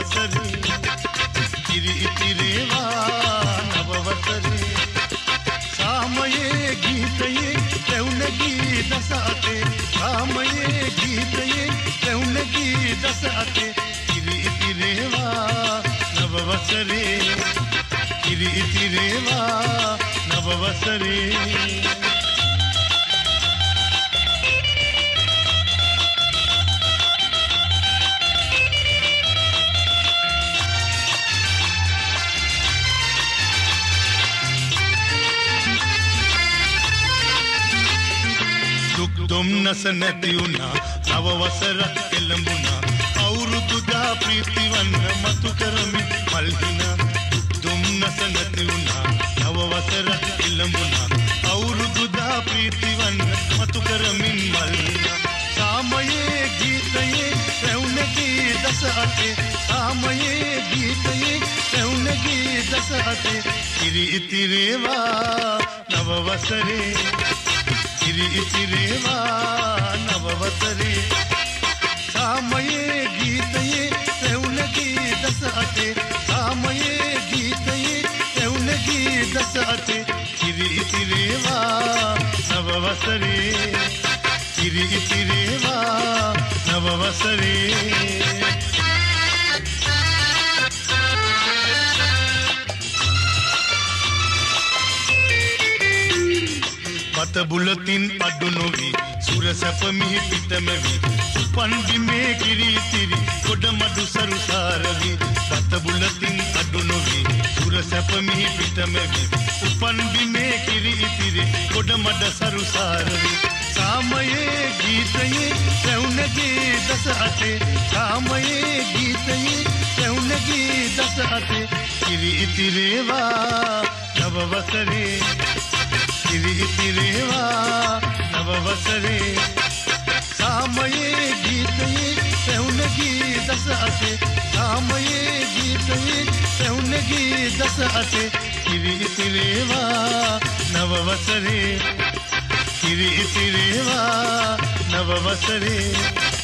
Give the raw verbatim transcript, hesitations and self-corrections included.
नववसरे किरि इतिरेवा नववसरे सामये गीतये रौनगी दसाते सामये गीतये रौनगी दसाते किरि इतिरेवा नववसरे किरि इतिरेवा नववसरे දුම්නස නැති වුණා නව වසරක් එළඹුණා අවුරුදුදා ප්‍රීතිවන්න මතු කරමින් මල්හිනා දුම්නස නැති වුණා නව වසරක් එළඹුණා අවුරුදුදා ප්‍රීතිවන්න මතු කරමින් මල්හිනා සාමයේ ගීතයේ රැවුනකී දස අතේ සාමයේ ගීතයේ රැවුනකී දස අතේ කිරි ඉතිරේවා නව වසරේ किरि इतिरेवा नववसरे सामये गीतये रौनगी दसाते सामये गीतये रौनगी दसाते किरि इतिरेवा नववसरे किरि इतिरेवा नववसरे මත බුලතින් අඩු නොවි සුර සැප මිහි පිටමවි උපන් බිමේ කිරි ඉතිරි ගොඩ මඩු සරුසාරවි මත බුලතින් අඩු නොවි සුර සැප මිහි පිටමවි උපන් බිමේ කිරි ඉතිරි ගොඩ මඩ සරුසාරවි සාමයේ ගීතයේ රැවුනගේ දස අතේ සාමයේ ගීතයේ රැවුනගේ දස අතේ කිරි ඉතිරේවා නවවසරේ किरि इतिरेवा नववसरे सामये गीतये रौनगी दस अते सामये गीतये रौनगी दस अते किरि इतिरेवा नववसरे किरि इतिरेवा नववसरे